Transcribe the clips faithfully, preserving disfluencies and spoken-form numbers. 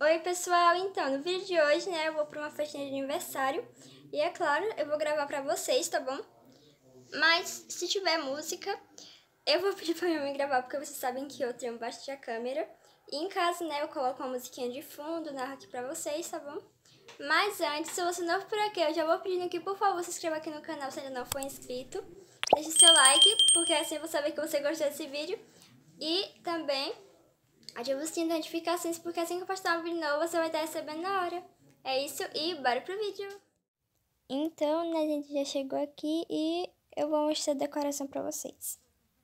Oi pessoal, então no vídeo de hoje, né, eu vou pra uma festinha de aniversário e é claro, eu vou gravar pra vocês, tá bom? Mas se tiver música, eu vou pedir pra minha mãe gravar porque vocês sabem que eu tenho bastante a câmera. E em casa, né, eu coloco uma musiquinha de fundo, narro aqui pra vocês, tá bom? Mas antes, se você não for por aqui, eu já vou pedindo que por favor se inscreva aqui no canal se ainda não for inscrito. Deixe seu like, porque assim eu vou saber que você gostou desse vídeo. E também ative o sininho de notificações, porque assim que eu postar um vídeo novo, você vai estar recebendo na hora. É isso e bora pro vídeo! Então, né, a gente já chegou aqui e eu vou mostrar a decoração pra vocês.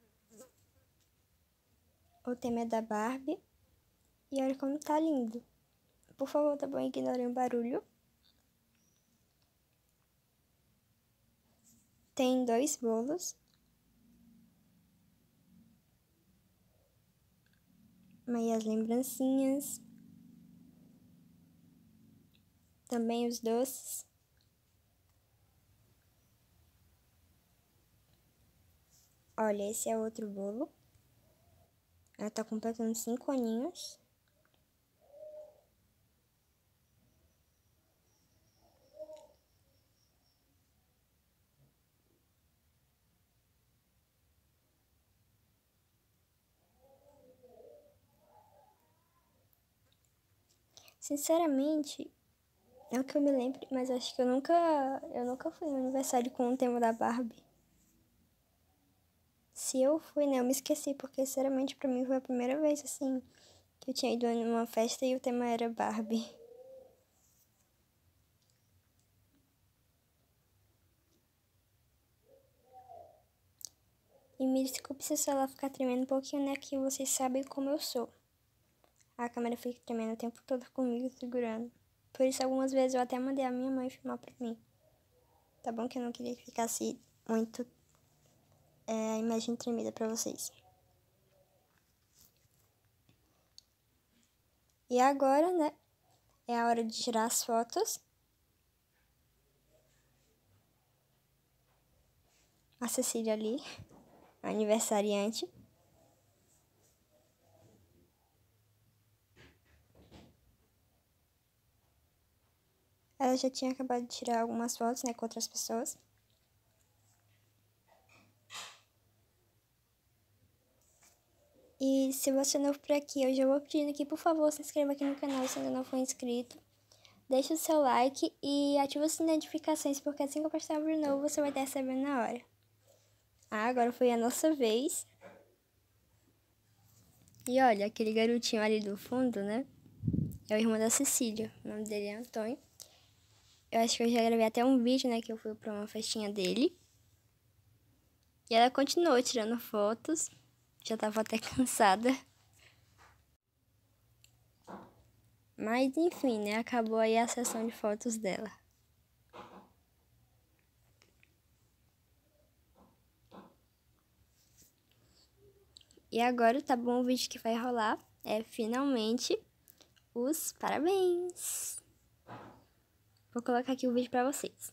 O tema é da Barbie e olha como tá lindo. Por favor, tá bom? Ignorem o barulho. Tem dois bolos. Aí as lembrancinhas. Também os doces. Olha, esse é outro bolo. Ela tá completando cinco aninhos. Sinceramente, é o que eu me lembro, mas acho que eu nunca, eu nunca fui no aniversário com o tema da Barbie. Se eu fui, né, eu me esqueci, porque sinceramente pra mim foi a primeira vez, assim, que eu tinha ido numa festa e o tema era Barbie. E me desculpe se o celular ficar tremendo um pouquinho, né, que vocês sabem como eu sou. A câmera fica tremendo o tempo todo comigo, segurando. Por isso, algumas vezes eu até mandei a minha mãe filmar pra mim. Tá bom que eu não queria que ficasse muito é, a imagem tremida pra vocês. E agora, né, é a hora de tirar as fotos. A Cecília ali, a aniversariante. Ela já tinha acabado de tirar algumas fotos, né, com outras pessoas. E se você é novo por aqui, eu já vou pedindo que, por favor, se inscreva aqui no canal se ainda não for inscrito. Deixe o seu like e ative as notificações, porque assim que eu postar um vídeo novo, você vai estar recebendo na hora. Ah, agora foi a nossa vez. E olha, aquele garotinho ali do fundo, né? É o irmão da Cecília. O nome dele é Antônio. Eu acho que eu já gravei até um vídeo, né? Que eu fui pra uma festinha dele. E ela continuou tirando fotos. Já tava até cansada. Mas enfim, né? Acabou aí a sessão de fotos dela. E agora, tá bom, o vídeo que vai rolar é finalmente os parabéns. Vou colocar aqui o vídeo pra vocês.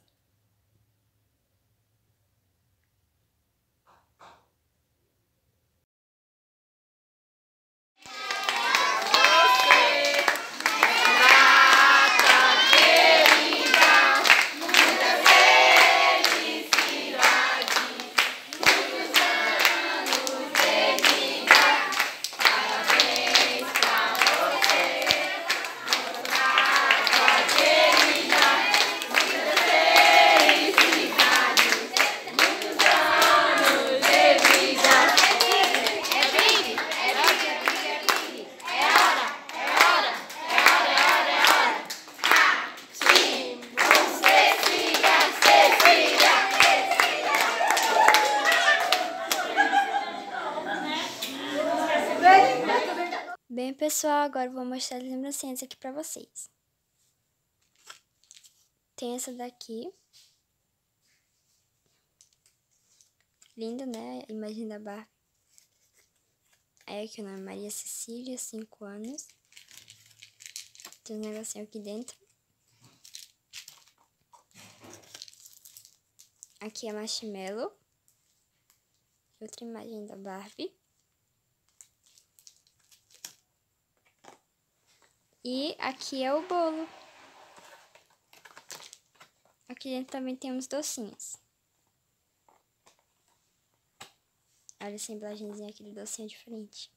Bem, pessoal, agora eu vou mostrar as lembrancinhas aqui pra vocês. Tem essa daqui. Lindo, né? A imagem da Barbie. Aí aqui o nome é Maria Cecília, cinco anos. Tem um negocinho aqui dentro. Aqui é Marshmallow. Outra imagem da Barbie. E aqui é o bolo. Aqui dentro também tem uns docinhos. Olha essa embalagenzinha aqui do docinho diferente.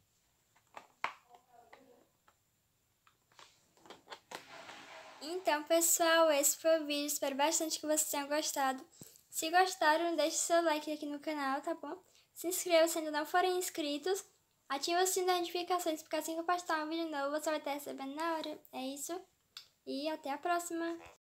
Então, pessoal, esse foi o vídeo. Espero bastante que vocês tenham gostado. Se gostaram, deixe seu like aqui no canal, tá bom? Se inscreva se ainda não forem inscritos. Ative o sininho das notificações, porque assim que eu postar um vídeo novo, você vai estar recebendo na hora. É isso. E até a próxima!